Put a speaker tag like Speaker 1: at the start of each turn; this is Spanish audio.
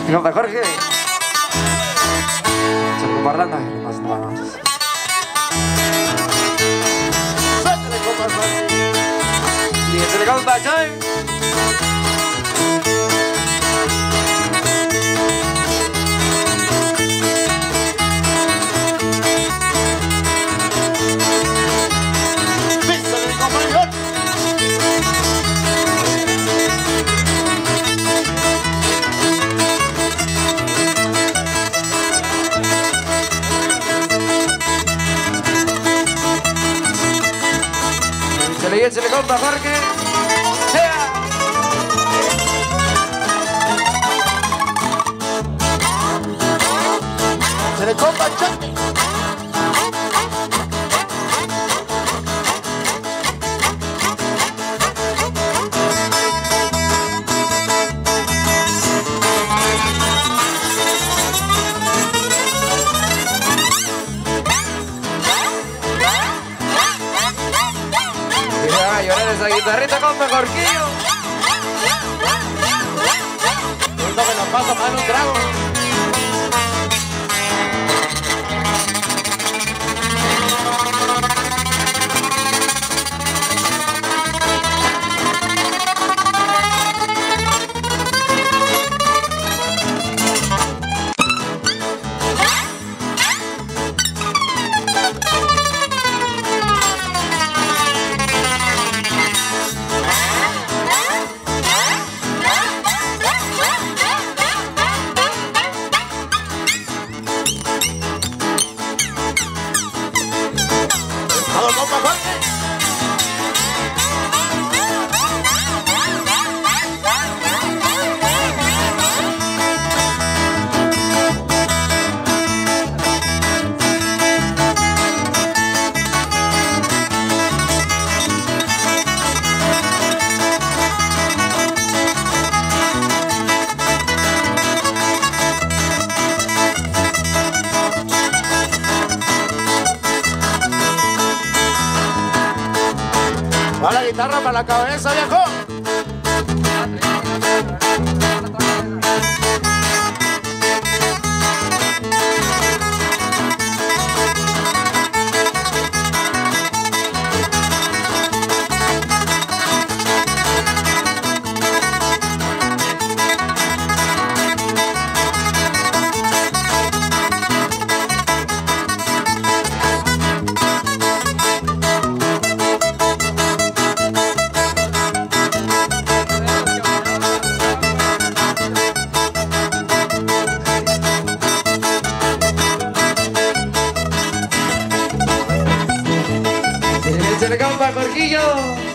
Speaker 1: Compa Jorge. Charco parlando, lo más nada más. Suéltale, compa Jorge. Y se le compa Choy. Se le compa Jorge. Se le compa Chante. Esa guitarrita con Jorquillo. Ahorita me la paso para un trago. Va la guitarra para la cabeza, viejo. Se le compa Jorquillo.